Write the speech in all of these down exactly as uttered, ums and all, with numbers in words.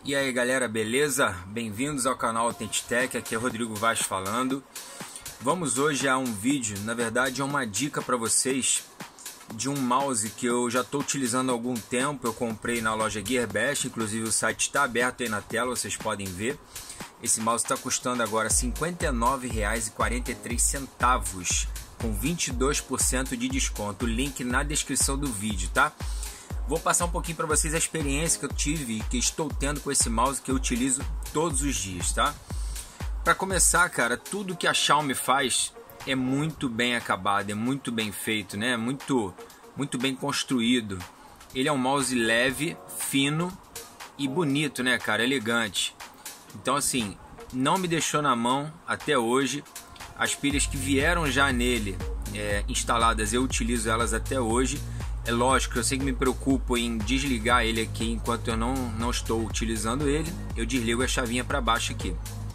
E aí galera, beleza? Bem-vindos ao canal Authentic-Tech, aqui é Rodrigo Vaz falando. Vamos hoje a um vídeo, na verdade é uma dica para vocês de um mouse que eu já estou utilizando há algum tempo. Eu comprei na loja Gearbest, inclusive o site está aberto aí na tela, vocês podem ver. Esse mouse está custando agora cinquenta e nove reais e quarenta e três centavos, com vinte e dois por cento de desconto. O link na descrição do vídeo, tá? Vou passar um pouquinho para vocês a experiência que eu tive e que estou tendo com esse mouse que eu utilizo todos os dias, tá? Para começar, cara, tudo que a Xiaomi faz é muito bem acabado, é muito bem feito, né? Muito, muito bem construído. Ele é um mouse leve, fino e bonito, né, cara? Elegante. Então, assim, não me deixou na mão até hoje. As pilhas que vieram já nele é, instaladas, eu utilizo elas até hoje. É lógico, eu sempre me preocupo em desligar ele aqui enquanto eu não, não estou utilizando ele. Eu desligo a chavinha para baixo aqui.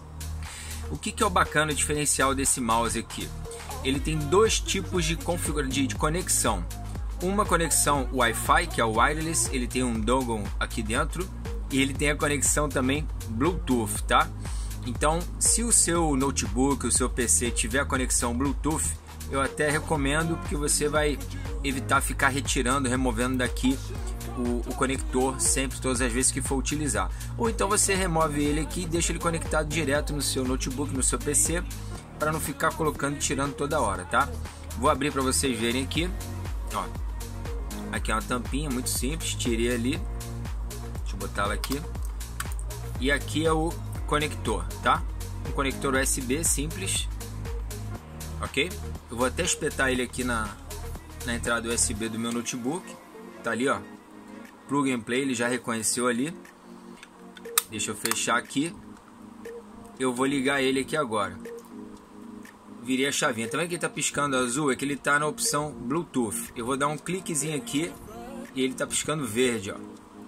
O que, que é o bacana, o diferencial desse mouse aqui? Ele tem dois tipos de, configura de, de conexão. Uma conexão Wi-Fi, que é o wireless, ele tem um dongle aqui dentro. E ele tem a conexão também Bluetooth, tá? Então, se o seu notebook, o seu P C tiver a conexão Bluetooth, eu até recomendo, porque você vai evitar ficar retirando, removendo daqui o, o conector sempre, todas as vezes que for utilizar. Ou então você remove ele aqui e deixa ele conectado direto no seu notebook, no seu P C, para não ficar colocando e tirando toda hora, tá? Vou abrir para vocês verem aqui. Ó, aqui é uma tampinha muito simples, tirei ali. Deixa eu botar ela aqui. E aqui é o conector, tá? Um conector U S B simples. Ok? Eu vou até espetar ele aqui na, na entrada U S B do meu notebook. Tá ali, ó. Plug and Play, ele já reconheceu ali. Deixa eu fechar aqui. Eu vou ligar ele aqui agora. Virei a chavinha. Também que ele tá piscando azul é que ele tá na opção Bluetooth. Eu vou dar um cliquezinho aqui e ele tá piscando verde, ó.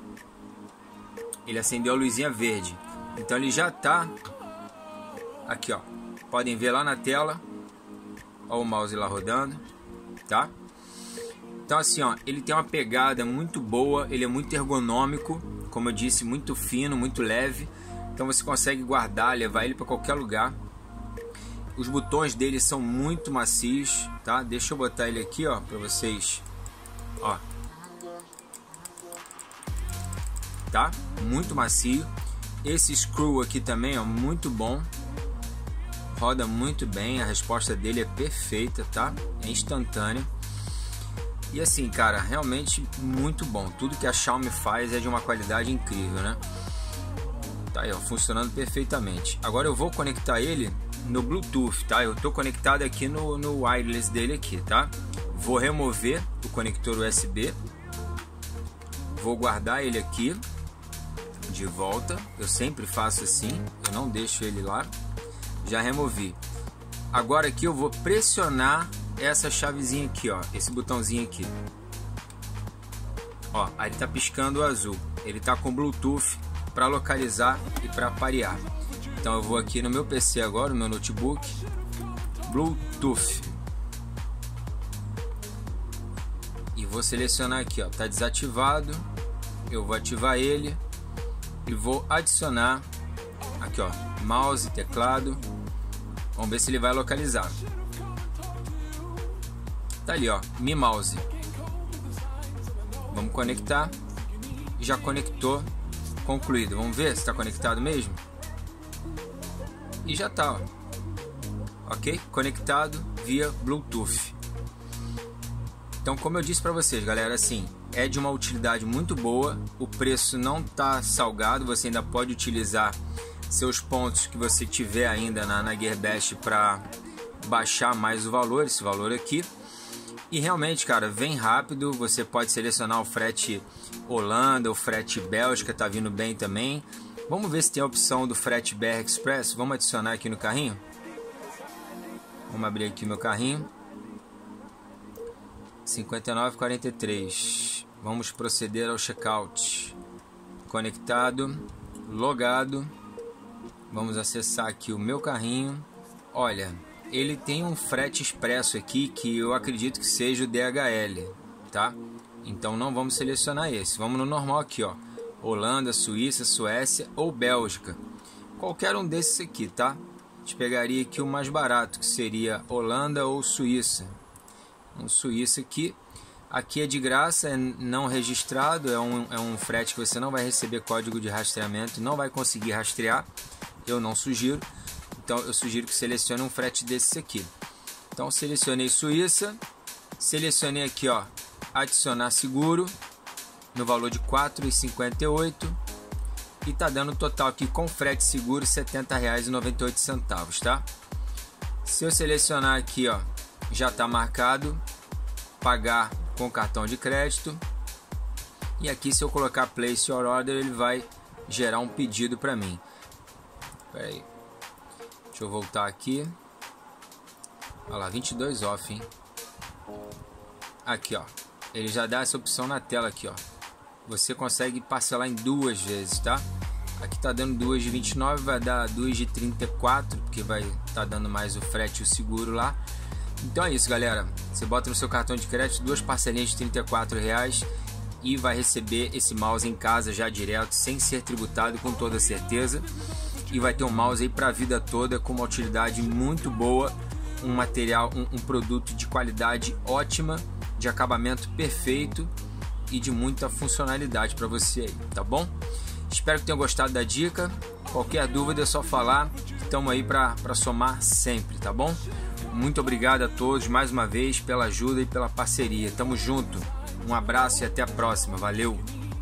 Ele acendeu a luzinha verde. Então ele já tá aqui, ó. Podem ver lá na tela. Olha o mouse lá rodando, tá? Então assim, ó, ele tem uma pegada muito boa, ele é muito ergonômico, como eu disse, muito fino, muito leve. Então você consegue guardar, levar ele para qualquer lugar. Os botões dele são muito macios, tá? Deixa eu botar ele aqui, ó, para vocês, ó. Tá? Muito macio. Esse screw aqui também, ó, muito bom. Roda muito bem, a resposta dele é perfeita, tá? É instantânea. E assim, cara, realmente muito bom. Tudo que a Xiaomi faz é de uma qualidade incrível, né? Tá aí, ó, funcionando perfeitamente. Agora eu vou conectar ele no Bluetooth, tá? Eu tô conectado aqui no, no wireless dele aqui, tá? Vou remover o conector U S B. Vou guardar ele aqui de volta. Eu sempre faço assim, eu não deixo ele lá. Já removi. Agora aqui eu vou pressionar essa chavezinha aqui, ó, esse botãozinho aqui. Ó, aí ele tá piscando o azul. Ele tá com Bluetooth para localizar e para parear. Então eu vou aqui no meu P C agora, no meu notebook, Bluetooth. E vou selecionar aqui, ó, tá desativado. Eu vou ativar ele e vou adicionar aqui, ó, mouse, teclado. Vamos ver se ele vai localizar. Tá ali, ó, Mi Mouse. Vamos conectar. Já conectou. Concluído. Vamos ver se está conectado mesmo. E já tá, ó. Ok? Conectado via Bluetooth. Então, como eu disse para vocês, galera, assim, é de uma utilidade muito boa. O preço não tá salgado. Você ainda pode utilizar seus pontos que você tiver ainda na, na Gearbest para baixar mais o valor, esse valor aqui. E realmente, cara, vem rápido. Você pode selecionar o frete Holanda, o frete Bélgica, tá vindo bem também. Vamos ver se tem a opção do frete B R Express. Vamos adicionar aqui no carrinho. Vamos abrir aqui meu carrinho. cinquenta e nove reais e quarenta e três centavos. Vamos proceder ao checkout. Conectado, logado. Vamos acessar aqui o meu carrinho. Olha, ele tem um frete expresso aqui que eu acredito que seja o D H L, tá? Então não vamos selecionar esse. Vamos no normal aqui, ó. Holanda, Suíça, Suécia ou Bélgica. Qualquer um desses aqui, tá? A gente pegaria aqui o mais barato, que seria Holanda ou Suíça. Um Suíça aqui. Aqui é de graça, é não registrado, é um, é um frete que você não vai receber código de rastreamento, não vai conseguir rastrear. Eu não sugiro. Então eu sugiro que selecione um frete desses aqui. Então selecionei Suíça. Selecionei aqui, ó, adicionar seguro no valor de quatro reais e cinquenta e oito centavos e tá dando um total aqui com frete seguro setenta reais e noventa e oito centavos, tá? Se eu selecionar aqui, ó, já tá marcado pagar com cartão de crédito, e aqui se eu colocar place your order ele vai gerar um pedido para mim. Espera aí, deixa eu voltar aqui. Olha lá, vinte e dois off, hein? Aqui, ó, ele já dá essa opção na tela aqui, ó. Você consegue parcelar em duas vezes, tá? Aqui tá dando duas de vinte e nove, vai dar duas de trinta e quatro, porque vai tá dando mais o frete e o seguro lá. Então é isso, galera. Você bota no seu cartão de crédito duas parcelinhas de trinta e quatro reais e vai receber esse mouse em casa já direto, sem ser tributado, com toda certeza. E vai ter um mouse aí para a vida toda, com uma utilidade muito boa, um material, um, um produto de qualidade ótima, de acabamento perfeito e de muita funcionalidade para você aí, tá bom? Espero que tenham gostado da dica. Qualquer dúvida é só falar. Estamos aí para somar sempre, tá bom? Muito obrigado a todos mais uma vez pela ajuda e pela parceria. Tamo junto. Um abraço e até a próxima. Valeu!